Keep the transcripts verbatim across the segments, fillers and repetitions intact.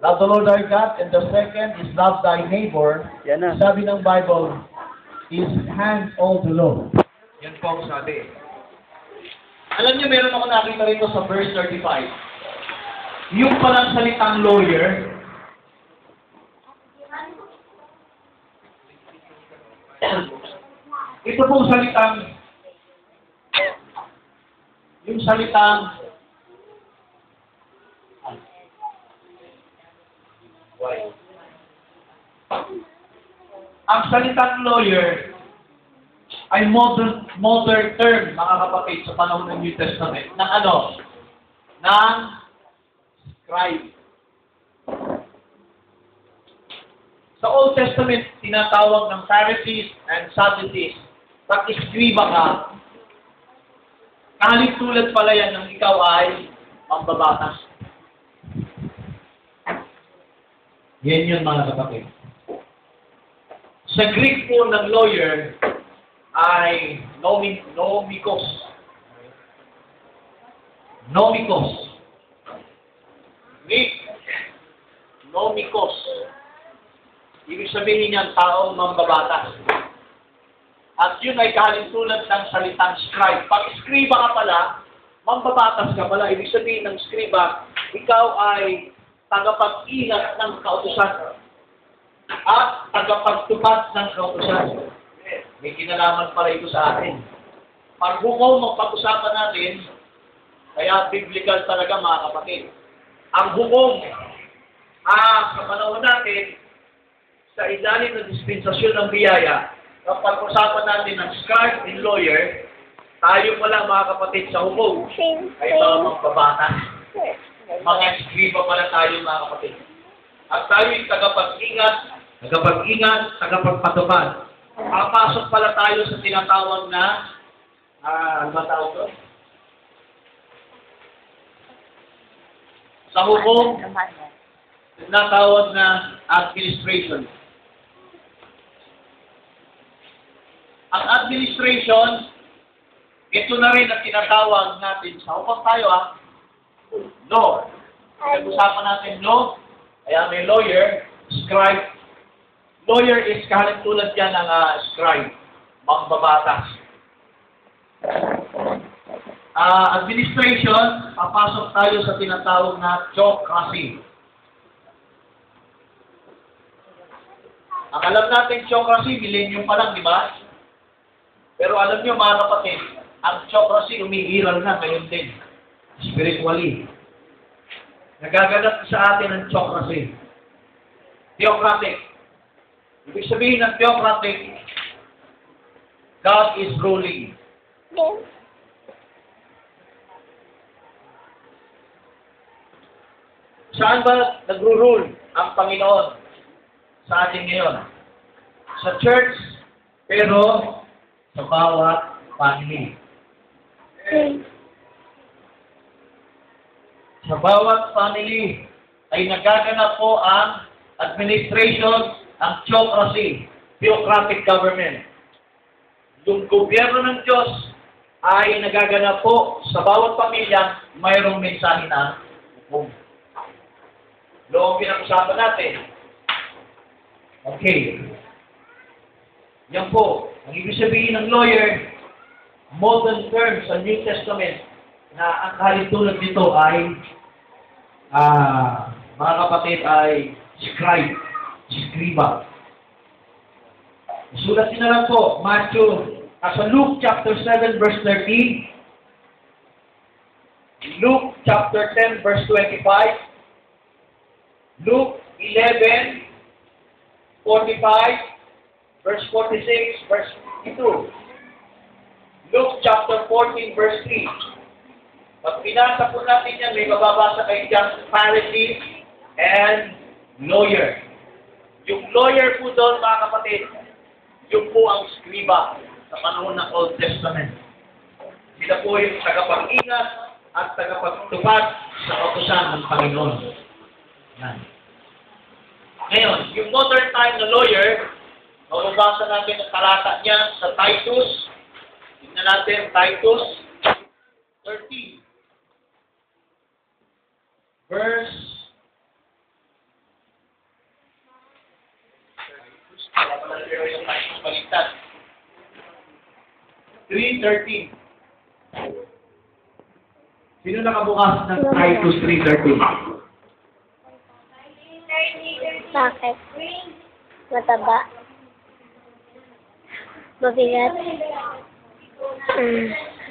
Love the Lord our God, and the second is love thy neighbor. Yan na. Sabi ng Bible, is hand all the law. Yan po ang sabi. Alam niyo, meron ako nakita rito sa verse thirty-five. Yung palang salitang lawyer, ito pong salitang, yung salitang, ang salitang lawyer ay modern, modern term, mga kapatid, sa panahon ng New Testament, ng ano? Ng scribe. Sa Old Testament, tinatawag ng Pharisees and Sadducees, pag iskriba ka, kahit tulad pala yan ng ikaw ay mambabatas. Yan yun, mga kapatid. Sa Greek po ng lawyer ay nomi, nomikos. Nomikos. Greek, nomikos. Ibig sabihin niyan, taong mambabatas. At yun ay kahalintulad ng salitang scribe. Pag skriba ka pala, mambabatas ka pala. Ibig sabihin ng skriba, ikaw ay tagapag-ingat ng kautusan at tagapagtupad ng kautusan. May kinalaman pala ito sa atin. Pag hukom ang pag-usapan natin, kaya biblical talaga, mga kapatid. Ang hukom, ah, sa panahon natin, sa ilalim ng dispensasyon ng biyaya, kapag usapan natin ng scribe and lawyer, tayo pala, mga kapatid, sa hukom ay mga magbabatas. Mga skriba pala tayo, mga kapatid. At tayo yung tagapag-ingat, tagapag-ingat, tagapagpatupad. Papasok pala tayo sa tinatawag na, ah, ano ba tawag to? Sa hukom, tinatawag na administration. Ang administration, ito na rin ang tinatawag natin sa hukom tayo, ah, law. Pag-usapan natin law, kaya may lawyer, scribe. Lawyer is kahalintulad yan ng uh, scribe, mambabatas. Uh, administration, papasok tayo sa tinatawag na theocracy. Ang alam natin, theocracy, millennium pa lang, di ba? Pero alam nyo, mga kapatid, ang theocracy umiiral na ngayon din. Spiritually. Nagaganap sa atin ang theocracy. Theocratic. Ibig sabihin ng theocratic, God is ruling. Saan ba nagro-rule ang Panginoon sa atin ngayon? Sa church, pero sa bawat family. Sa bawat family ay nagaganap po ang administration, ang theocracy, theocratic government. Yung gobyerno ng Diyos ay nagaganap po sa bawat pamilya, mayroong mensahe na hukom. Doon pinag-usapan natin. Okay. Yan po. Ang ibig sabihin ng lawyer, modern term sa New Testament, na ang kahalintulad nito ay, ah, mga kapatid, ay scribe, scriba. Sulat na lang po, Matthew, uh, sa Luke chapter seven, verse thirteen, Luke chapter ten, verse twenty-five, Luke eleven, forty-five, verse forty-six, verse fifty-two, Luke chapter fourteen, verse three. Pag pinasa po natin yan, may mababasa kayo dyan, Pharisee and lawyer. Yung lawyer po doon, mga kapatid, yung po ang scriba sa panahon ng Old Testament. Sila po yung tagapag-ingat at tagapagtupad sa kautusan ng Panginoon. Yan. Ngayon, yung modern time na lawyer, mababasa natin ang talata niya sa Titus. Tignan natin, Titus thirteen. Verse pero yung Titus baliktad. three thirteen. Sino nakabukas ng Titus three thirteen? Bakit? Mataba. Mabigat. Mm.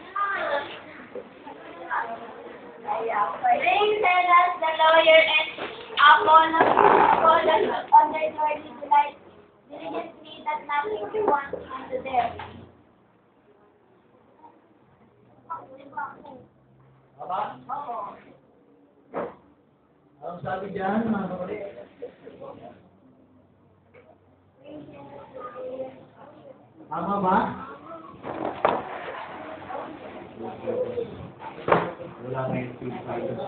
Ring said as the lawyer and upon upon the under Lord delight diligently that nothing be want unto them. Tama? Anong sabi dyan, mga kapatid? Tama ba? Wala na yung Titus.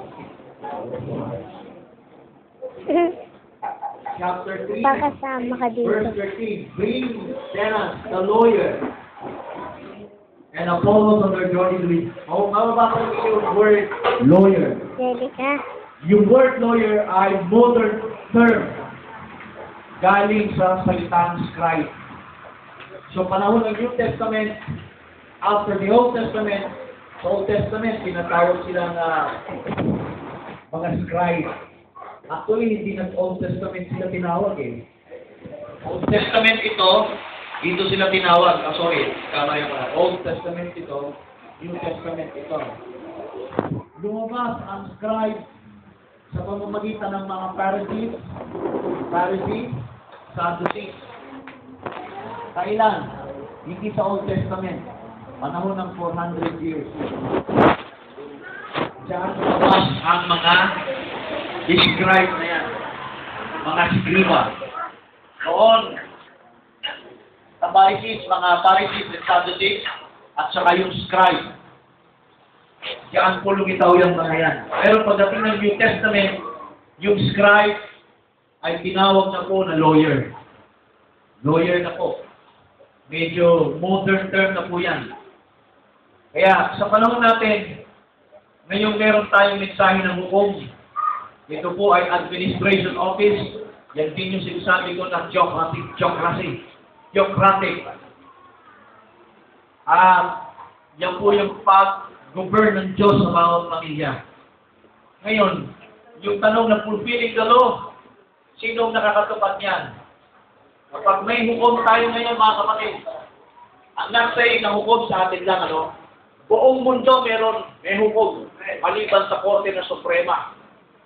Chapter three, Pakasama ka dito. verse thirteen. Bring Zenas, the lawyer, and Apollos on their journey to it. Oh, mababa ko yung word lawyer. Ready ka? Yung word lawyer ay modern term galing sa salitang scribe. So, panahon ng New Testament, after the Old Testament, sa Old Testament, tinatawag silang uh, mga scribe. Actually, hindi na Old Testament sila tinawag eh. Old Testament ito, dito sila tinawag. Ah, sorry, tama yung pala. Old Testament ito, New Testament ito. Lumabas ang scribe sa pamamagitan ng mga Pharisees, Pharisees, Sadducees. Kailan? Hindi sa Old Testament. Panahon ng four hundred years. Diyan lumabas ang mga scribe na yan. Mga skriba. Noon, sa Pharisees, mga Pharisees and Sadducees, at saka yung scribe. Diyan po lumitaw yung mga yan. Pero pagdating ng New Testament, yung scribe ay tinawag na po na lawyer. Lawyer na po. Medyo modern term na po yan. Kaya sa panahon natin, ngayong meron tayong mensahe ng hukom, ito po ay administration office. Yan din yung sinasabi ko na theocratic. Theocracy. Theocratic. Ah, yan po yung pag-govern ng Diyos sa bawat pamilya. Ngayon, yung tanong na fulfilling the law, sinong nakakatupad yan? Kapag may hukom tayo ngayon, mga kapatid, ang nagsay na hukom sa atin lang, ano? Buong mundo meron, may hukom, maliban sa Korte na Suprema.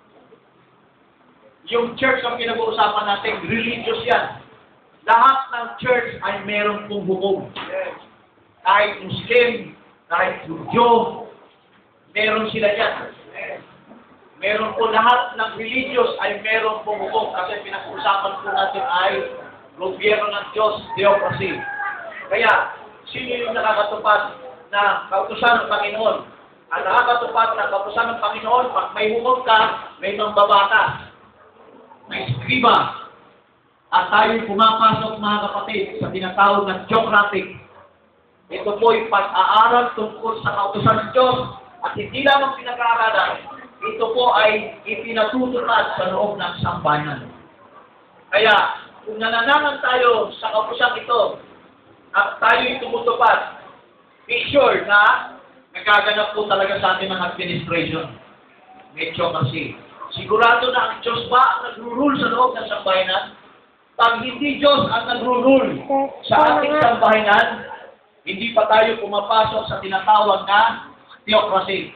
Yung church ang pinag-uusapan natin, religious yan. Lahat ng church ay meron pong hukom. Kahit Muslim, kahit Judyo, meron sila yan. Meron po lahat ng religious ay meron pong hukom. Kasi pinag-uusapan po natin ay gobyerno ng Diyos, theocracy. Kaya, sino yung nakakatupad na kautusan ng Panginoon? Ang nakakatupad na kautusan ng Panginoon, pag may hukom ka, may mambabatas, may skriba, at tayo'y pumapasok, mga kapatid, sa tinatawag na theocratic. Ito po yung pag-aaral tungkol sa kautusan ng Diyos, at hindi lamang pinag-aaralan, ito po ay ipinatutupad sa loob ng sambayanan. Kaya, kung nanananan tayo sa kapusan ito at tayo'y tumutupad, be sure na nagaganap po talaga sa atin ng administration. Medyo kasi. Sigurado na ang Diyos ba ang nagro-rule sa loob ng sambayanan? Pag hindi Diyos ang nagro-rule sa ating sambayanan, hindi pa tayo pumapasok sa tinatawag na theocracy.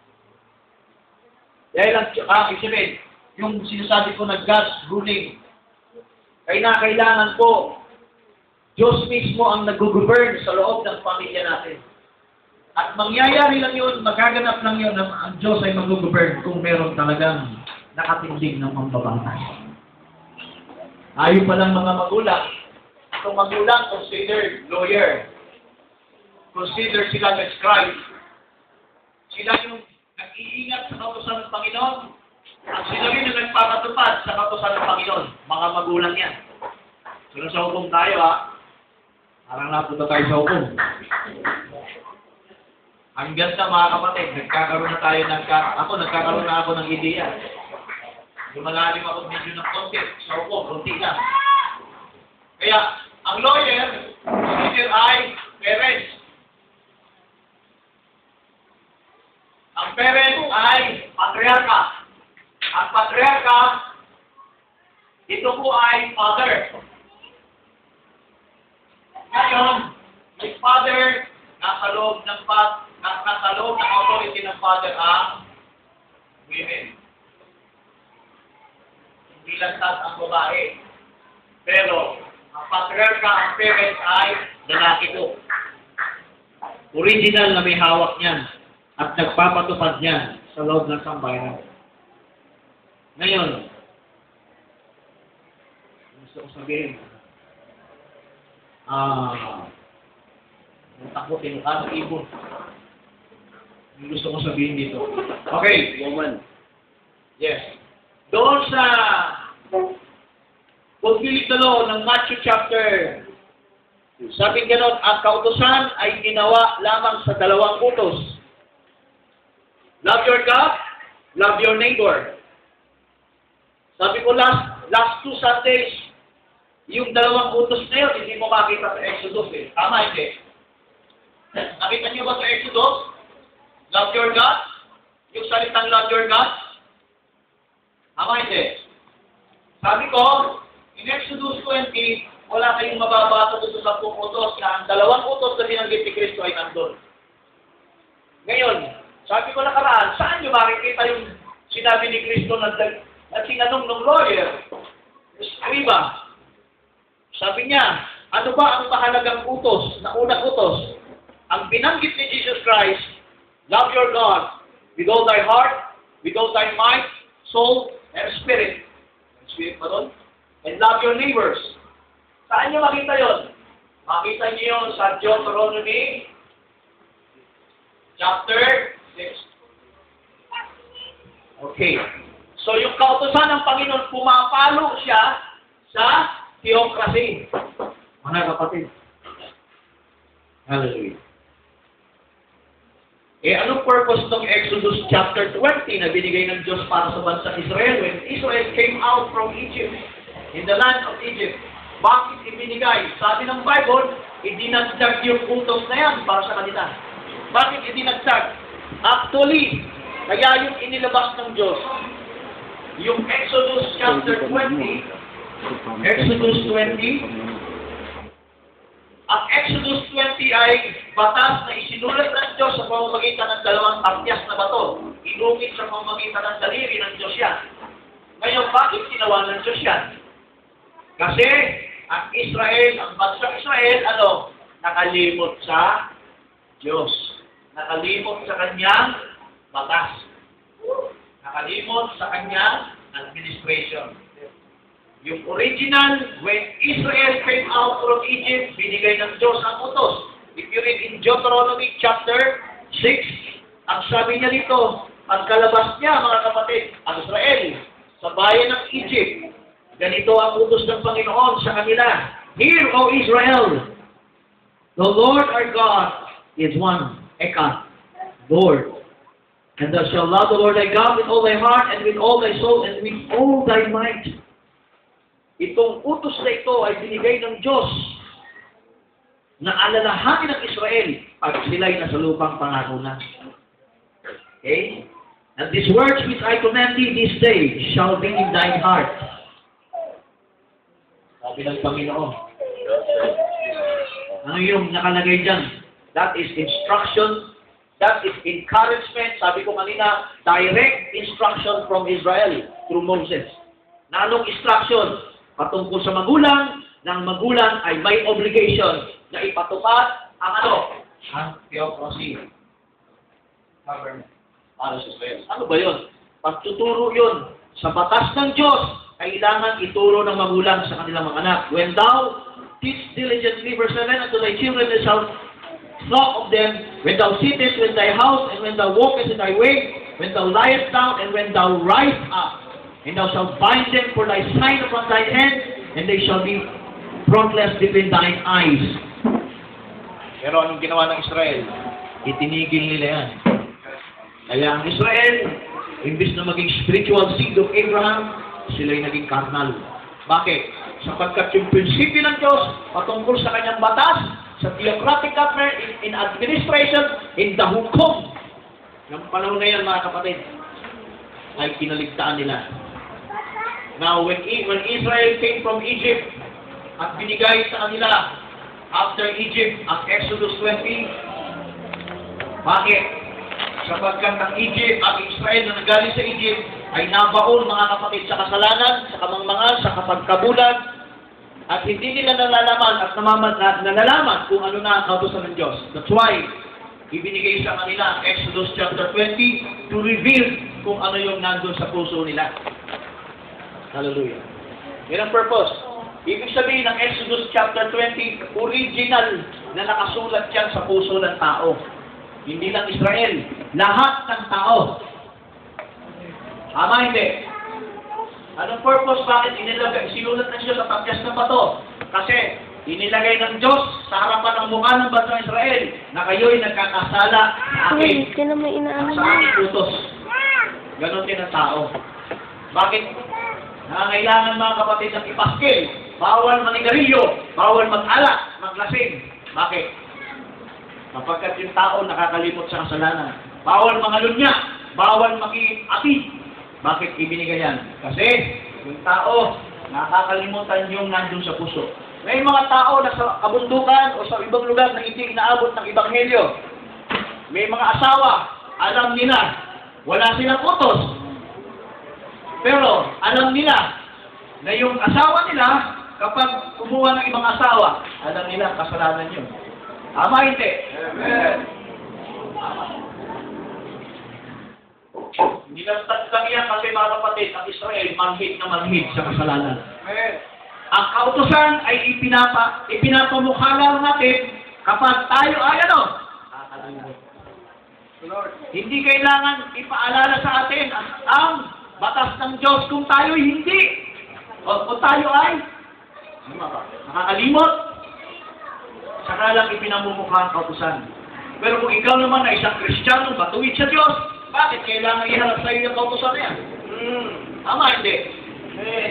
Dahil ang, ah, isipin, yung sinasabi ko na God's ruling, kaya na kailangan po, Diyos mismo ang nag-govern sa loob ng pamilya natin. At mangyayari lang yun, magaganap lang yun, na ang Diyos ay mag-govern kung meron talagang nakatindig ng mambabatas. Ayaw pa lang mga magulang. Itong magulang, considered lawyer. Consider sila ng scribe. Sila yung nag-iingat sa kautusan ng Panginoon. At sila rin yung nagpapatupad sa kautusan ng Panginoon. Mga magulang yan. So, sa hukom tayo, ha? Parang napunta tayo sa hukom. Ang ganda, mga kapatid. Nagkakaroon na tayo, nagka, ako, nagkakaroon na ako ng ideya. Lumalalim ako medyo ng konti. Sa hukom, konti lang. Kaya, Ang lawyer, leader ay parents. Ang parents ay patriarka. Ang patriarka, ito po ay father. Ngayon, may father, nasa loob ng pag, nasa loob ng authority ng father ang women. Hindi lantas ang babae. Pero, ang patriarka, ang parents ay lalaki ko. Original na may hawak niyan at nagpapatupad niyan sa loob ng sambayanan. Ngayon, gusto ko sabihin, ah, natakot yung kasang ibon. Yung gusto ko sabihin dito. Okay. Woman. Yes. Doon sa fulfilling the law ng Matthew chapter, sabi ganon, ang kautusan ay ginawa lamang sa dalawang utos. Love your God, love your neighbor. Sabi ko last last two Sundays, yung dalawang utos na yun, hindi mo makita sa Exodus eh. Tama, hindi? Nakita niyo ba sa Exodus? Love your God? Yung salitang love your God? Tama, hindi? Sabi ko, in Exodus twenty, wala kayong mababasa doon sa sampung utos na ang dalawang utos na binanggit ni Kristo ay nandun. Ngayon, sabi ko nakaraan, saan nyo makikita yung sinabi ni Kristo na, na sinanong ng lawyer? Escriba. Sabi niya, ano ba ang mahalagang utos, na unang utos? Ang binanggit ni Jesus Christ, love your God with all thy heart, with all thy might, soul, and spirit. Spirit ba doon? And love your neighbors. Saan niyo makita yon? Makita niyo yun sa Deuteronomy chapter six. Okay. So yung kautusan ng Panginoon, pumapalo siya sa theocracy. Mga kapatid. Hallelujah. Eh, anong purpose ng Exodus chapter twenty na binigay ng Diyos para sa bansang Israel when Israel came out from Egypt, in the land of Egypt? Bakit ibinigay? Sabi ng Bible, idinagdag yung utos na yan para sa kanila. Bakit idinagdag? Actually, kaya yung inilabas ng Diyos, yung Exodus chapter twenty, Exodus twenty, ang Exodus twenty ay batas na isinulat ng Diyos sa pamamagitan ng dalawang tatyas na bato. Inungit sa pamamagitan ng daliri ng Diyos yan. Ngayon, bakit ginawa ng Diyos yan? Kasi, ang Israel, ang bansang Israel, ano? Nakalimot sa Diyos. Nakalimot sa kanyang batas. Nakalimot sa kanyang administration. Yung original, when Israel came out from Egypt, binigay ng Diyos ang utos. If you read in Deuteronomy chapter six, ang sabi niya dito, ang kalabas niya, mga kapatid, ang Israel, sa bayan ng Egypt, ganito ang utos ng Panginoon sa kanila. Hear, O Israel, the Lord our God is one, Eka, Lord. And thou shalt love the Lord thy God with all thy heart, and with all thy soul, and with all thy might. Itong utos na ito ay binigay ng Diyos na alalahanin ng Israel pag sila'y nasa lupang pangako na. Okay? And these words which I command thee this day shall be in thine heart. Sabi ng Panginoon. Ano yung nakalagay dyan? That is instruction. That is encouragement. Sabi ko kanina, direct instruction from Israel through Moses. Na anong instruction? Patungkol sa magulang, ng magulang ay may obligation na ipatupad ang ano? Ang theocracy. Government. Para sa Israel. Ano ba yun? Pagtuturo yun. Sa batas ng Diyos, kailangan ituro ng magulang sa kanilang mga anak. When thou teach diligently, verse seven, unto thy children they shall talk of them, when thou sittest in thy house, and when thou walkest in thy way, when thou liest down, and when thou risest up. And thou shalt bind them for thy sign upon thine hand, and they shall be frontless between thine eyes. Pero anong ginawa ng Israel? Itinigil nila yan. Kaya ang Israel, imbis na maging spiritual seed of Abraham, sila'y naging carnal. Bakit? sapagkat yung prinsipyo ng Diyos patungkol sa kanyang batas, sa theocratic government, in, in administration, in the hukom, ng panahon na yan, mga kapatid, ay kinaligtaan nila. Now, when, when Israel came from Egypt at binigay sa kanila after Egypt at Exodus twenty, bakit? Sapagkat ang Egypt, ang Israel na nagaling sa Egypt, ay nabaon, mga kapatid, sa kasalanan, sa kamangmangan, sa kapagkabulan, at hindi nila nalalaman at namamad, na, nalalaman kung ano na ang kautusan ng Diyos. That's why, ibinigay sa kanila ang Exodus chapter twenty to reveal kung ano yung nandun sa puso nila. Hallelujah. Yan ang purpose. Ibig sabihin ng Exodus chapter twenty, original na nakasulat yan sa puso ng tao. Hindi lang Israel, lahat ng tao. Ama, hindi. Anong purpose? Bakit inilagay? Sinulat na siya sa tabyas ng bato. Kasi inilagay ng Diyos sa harapan ng mukha ng bansang Israel na kayo'y nagkakasala sa akin. Uy, sino may inaano Sa aking utos. Ganon din ang tao. Bakit? Nangangailangan, mga kapatid, ng ipaskil. Bawal manigarilyo. Bawal mag-alak, maglasing. Bakit? Kapagkat yung tao nakakalimot sa kasalanan. Bawal mangalunya. Bawal maki-ati. Bakit ibinigay yan? Kasi yung tao nakakalimutan yung nandun sa puso. May mga tao na sa kabundukan o sa ibang lugar na hindi inaabot ng Ebanghelyo. May mga asawa, alam nila, wala silang utos. Pero alam nila na yung asawa nila, kapag kumuha ng ibang asawa, alam nila kasalanan yun. Tama, hindi? Amen. Tama. Hindi lang lang yan kasi, mga kapatid, ang Israel manhid na manhid sa kasalanan. Amen. Ang kautusan ay ipinapa, ipinapamukha lang natin kapag tayo ay ano? Hindi kailangan ipaalala sa atin ang, ang batas ng Diyos kung tayo hindi. O kung tayo ay nakakalimot, saka lang ipinamumukha ang kautusan. Pero kung ikaw naman ay isang Kristiyano, batuwid sa Diyos, bakit kailangan iharap sa iyo yung kautusan na yan? Hmm. Tama, hindi. Eh.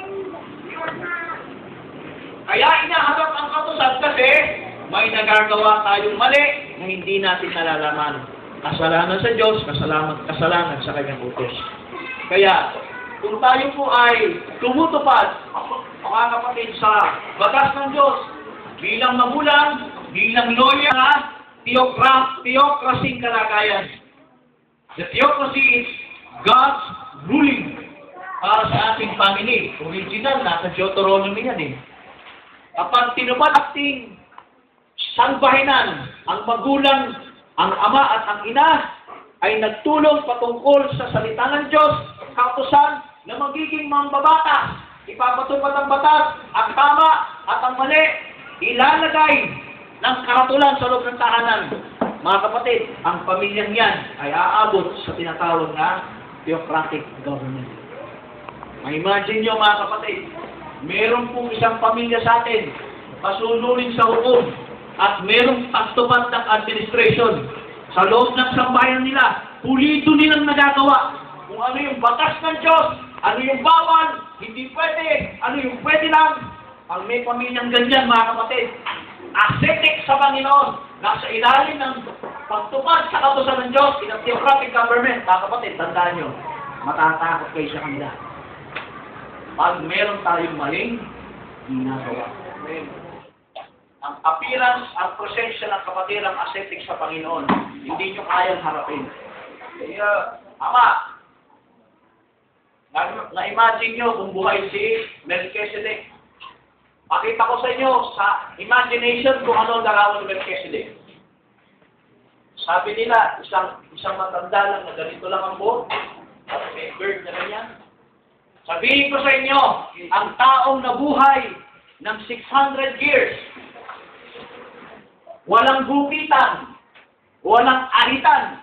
Kaya inaharap ang kautusan kasi may nagagawa tayong mali na hindi natin nalalaman. Kasalanan sa Diyos, kasalanan, kasalanan sa kanyang utos. Kaya, kung tayo po ay tumutupad, mga kapatid, sa batas ng Diyos, bilang magulang, bilang lawyer, theocrat, theocracy kalagayan. The theocracy is God's ruling para sa ating family. Original, nasa Deuteronomy yan eh. Kapag tinupad ating sangbahinan, ang magulang, ang ama at ang ina, ay nagtulong patungkol sa salita ng Diyos, kautusan na magiging mambabatas. Ipapatupad ang batas, ang tama at ang mali, ilalagay ng karatulan sa loob ng tahanan. Mga kapatid, ang pamilyang yan ay aabot sa tinatawag na theocratic government. Ma-imagine nyo, mga kapatid, meron pong isang pamilya sa atin, pasunurin sa hukom, at merong pagtupad ng administration. Sa loob ng sambayan nila, pulido nilang nagagawa kung ano yung batas ng Diyos, ano yung bawal, hindi pwede, ano yung pwede lang. Ang may pamilyang ganyan, mga kapatid, ascetic sa Panginoon, nasa ilalim ng pagtupad sa kautusan ng Diyos, in a theocratic government, mga kapatid, tandaan nyo, matatakot kayo sa kanila. Pag meron tayong maling ginagawa. Ang appearance, ang presensya ng kapatirang ascetic sa Panginoon, hindi nyo kayang harapin. Kaya, ama, na-imagine nyo kung buhay si Melchizedek. Pakita ko sa inyo sa imagination kung ano ang larawan ni Melchizedek. Sabi nila, isang isang matanda lang na ganito lang ang buhok, at may bird na ganyan. Sabihin ko sa inyo, ang taong nabuhay ng six hundred years, walang gupitan, walang ahitan,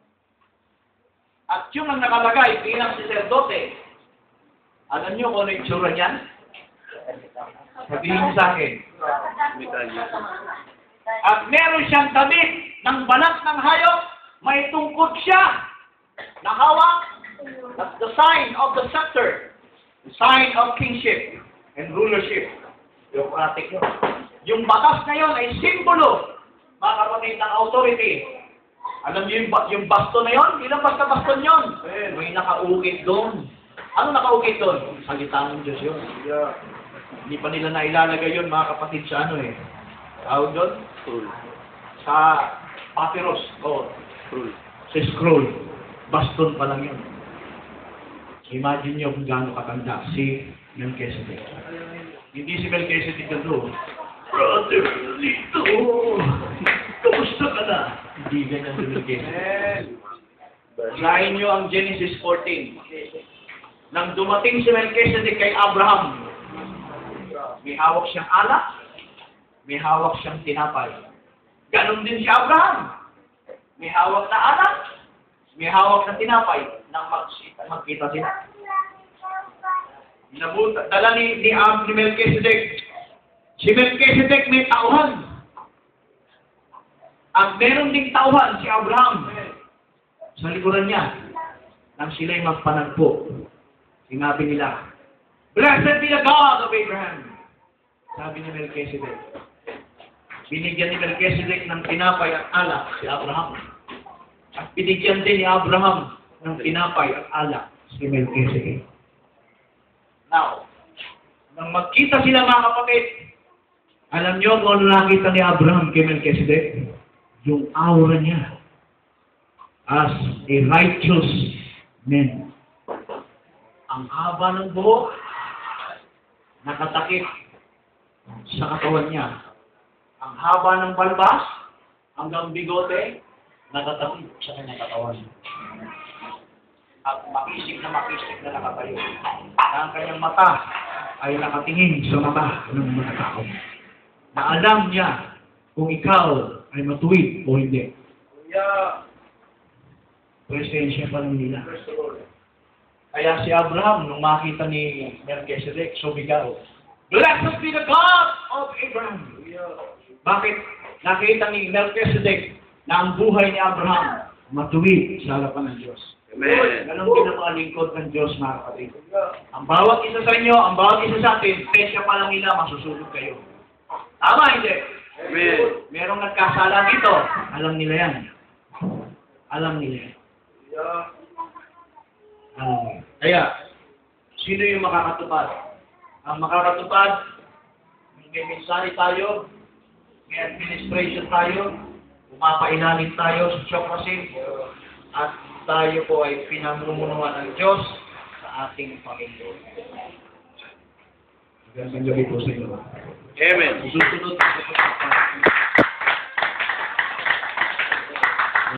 at yung ang nakalagay bilang sacerdote, alam nyo kung ano yung tsura niyan? Sabihin sa akin. At meron siyang damit ng balat ng hayop, may tungkod siya na hawak. That's the sign of the scepter, the sign of kingship. and rulership. Theocratic yun. Yung batas na yun ay simbolo, mga kapatid, ng authority. Alam niyo yung, ba- yung basto na yun? Ilang basta-baston yun? May nakaukit doon. Ano nakaukit doon? Salita ng Diyos yun. Hindi pa nila nailalagay yun, mga kapatid, sa ano eh. Tawag doon? Sa papyrus. O, sa scroll. Baston pa lang yun. Imagine nyo kung gaano katanda si Melchizedek. Hindi si Melchizedek na doon. Brother, dito! Kamusta ka na? Hindi ganyan si Melchizedek. Basahin nyo ang Genesis fourteen. Nang dumating si Melchizedek kay Abraham, may hawak siyang alak, may hawak siyang tinapay. Ganon din si Abraham. May hawak na alak, may hawak na tinapay. Nang mag- magkita sila. Nabuta, dala ni, ni, um, ni Melchizedek. Si Melchizedek may tauhan. At meron ding tauhan si Abraham. Sa likuran niya, nang sila'y magpanagpo, sinabi nila, "Blessed be the God of Abraham." Sabi ni Melchizedek. Binigyan ni Melchizedek ng tinapay at alak si Abraham. At binigyan din ni Abraham ng tinapay at alak si Melchizedek. Now, nang magkita sila, mga kapatid, alam niyo kung ano nakita ni Abraham kay Melchizedek? Yung aura niya as a righteous man. Ang haba ng buhok, nakatakip sa katawan niya. Ang haba ng balbas, hanggang bigote, nakatakip sa kanyang katawan. At makisig na makisig na nakatayo. Ang kanyang mata ay nakatingin sa mata ng mga tao. Na alam niya kung ikaw ay matuwid o hindi. Presensya pa lang nila. Kaya si Abraham, nung makita ni Melchizedek, sumigaw, "Blessed be the God of Abraham." Bakit? Nakita ni Melchizedek na ang buhay ni Abraham matuwid sa harapan ng Diyos. Amen. Ganun din ang mga lingkod ng Diyos, mga kapatid. Ang bawat isa sa inyo, ang bawat isa sa atin, presya pa lang nila, masusunod kayo. Tama, hindi? Amen. Merong nagkasala dito. Alam nila yan. Alam nila yan. Alam nila. Kaya, sino yung makakatupad? Ang makakatupad, may mensahe tayo, may administration tayo, umapailalim tayo sa theocracy, at tayo po ay pinamumunuan ng Diyos sa ating Panginoon. Magandang gabi po sa inyo. Amen. Susunod po sa